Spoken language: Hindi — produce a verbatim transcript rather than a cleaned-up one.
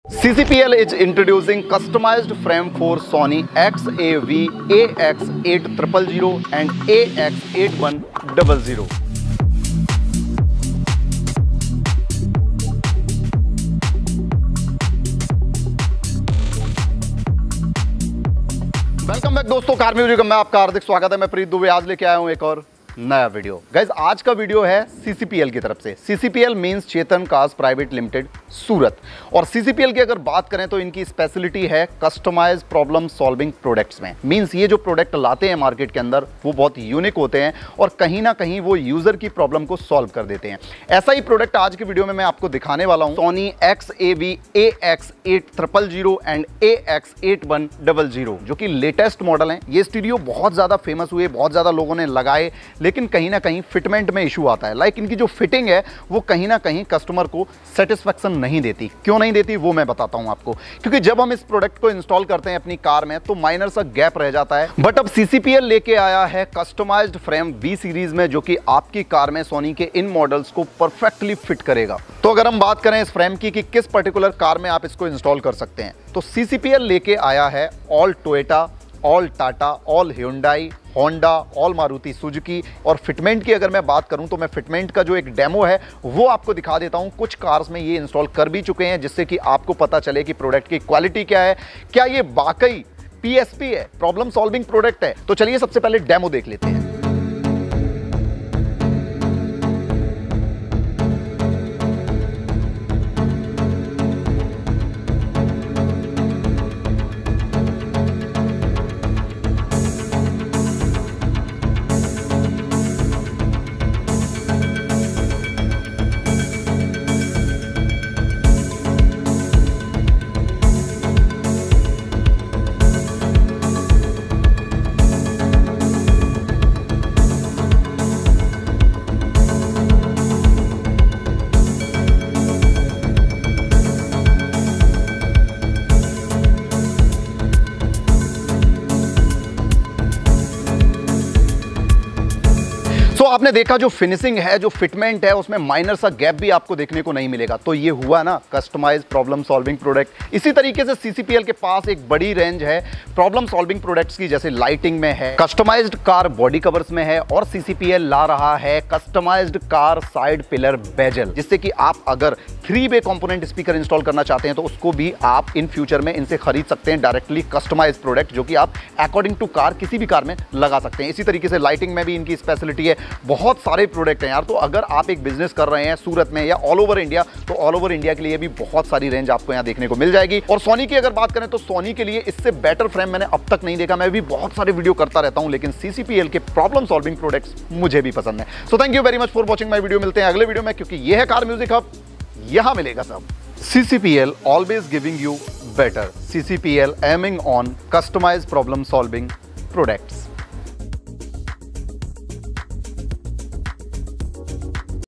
C C P L is introducing customized frame for Sony X A V A X eight thousand and A X eighty-one hundred. Welcome back दोस्तों, कार म्यूजिक में आपका हार्दिक स्वागत है। मैं प्रीत दुबे आज लेके आया हूं एक और नया वीडियो। गाइज आज का वीडियो है C C P L की तरफ से। C C P L means Chetan cars private limited Surat. और C C P L की अगर बात करें तो इनकी स्पेशलिटी है कस्टमाइज प्रॉब्लम सॉल्विंग प्रोडक्ट्स में। मींस ये जो प्रोडक्ट लाते हैं मार्केट के अंदर वो बहुत यूनिक होते हैं और कहीं ना कहीं वो यूजर की प्रॉब्लम को सॉल्व कर देते हैं। ऐसा ही प्रोडक्ट आज की वीडियो में मैं आपको दिखाने वाला हूं, Sony X A V A X eight thousand and A X eighty-one hundred, जो कि लेटेस्ट मॉडल है। ये स्टीरियो बहुत ज्यादा फेमस हुए, बहुत ज्यादा लोगों ने लगाए, लेकिन कहीं ना कहीं फिटमेंट में इशू आता है। लाइक इनकी जो फिटिंग है वो कहीं ना कहीं कस्टमर को सेटिस्फैक्शन नहीं देती। क्यों नहीं देती वो मैं बताता हूं आपको। क्योंकि जब हम इस प्रोडक्ट को इंस्टॉल करते हैं अपनी कार में तो माइनर सा गैप रह जाता है। बट अब C C P L लेके आया है कस्टमाइज्ड फ्रेम V सीरीज में, जो कि आपकी कार में सोनी के इन मॉडल्स को परफेक्टली फिट करेगा। तो अगर हम बात करें इस फ्रेम की कि किस पर्टिकुलर कार में आप इसको इंस्टॉल कर सकते हैं, तो C C P L लेके आया है all Toyota, all Tata, all Hyundai, Honda, all Maruti Suzuki. और फिटमेंट की अगर मैं बात करूं तो मैं फिटमेंट का जो एक डेमो है वो आपको दिखा देता हूं। कुछ कार्स में ये इंस्टॉल कर भी चुके हैं, जिससे कि आपको पता चले कि प्रोडक्ट की क्वालिटी क्या है, क्या ये वाकई P S P है, प्रॉब्लम सॉल्विंग प्रोडक्ट है। तो चलिए सबसे पहले डेमो देख लेते हैं। तो so, आपने देखा जो फिनिशिंग है, जो फिटमेंट है, उसमें माइनर सा गैप भी आपको देखने को नहीं मिलेगा। तो ये हुआ ना कस्टमाइज प्रॉब्लम सॉल्विंग प्रोडक्ट। इसी तरीके से C C P L के पास एक बड़ी रेंज है प्रॉब्लम सॉल्विंग प्रोडक्ट्स की, जैसे लाइटिंग में है, कस्टमाइज्ड कार बॉडी कवर्स में है, और C C P L ला रहा है customised car side pillar bezel, जिससे कि आप अगर three way component speaker install करना चाहते हैं तो उसको भी आप इन फ्यूचर में इनसे खरीद सकते हैं डायरेक्टली कस्टमाइज प्रोडक्ट, जो कि आप अकॉर्डिंग टू कार किसी भी कार में लगा सकते हैं। इसी तरीके से लाइटिंग में भी इनकी स्पेशलिटी है। बहुत सारे प्रोडक्ट हैं यार। तो अगर आप एक बिजनेस कर रहे हैं सूरत में या ऑल ओवर इंडिया, तो ऑल ओवर इंडिया के लिए भी बहुत सारी रेंज आपको यहां देखने को मिल जाएगी। और सोनी की अगर बात करें तो सोनी के लिए इससे बेटर फ्रेम मैंने अब तक नहीं देखा। मैं भी बहुत सारे वीडियो करता रहता हूं, लेकिन C C P L के प्रॉब्लम सॉल्विंग प्रोडक्ट्स मुझे भी पसंद है। So thank you very much for watching my video. मिलते हैं अगले वीडियो में, क्योंकि यह है कार म्यूजिक हब, यहां मिलेगा सब। C C P L always giving you better. C C P L aiming on customized problem solving products.